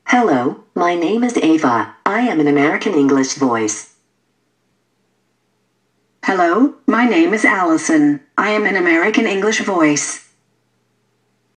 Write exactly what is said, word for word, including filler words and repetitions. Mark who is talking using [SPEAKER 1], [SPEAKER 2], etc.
[SPEAKER 1] Hello, my name is Ava. I am an American English voice.
[SPEAKER 2] Hello, my name is Allison. I am an American English voice.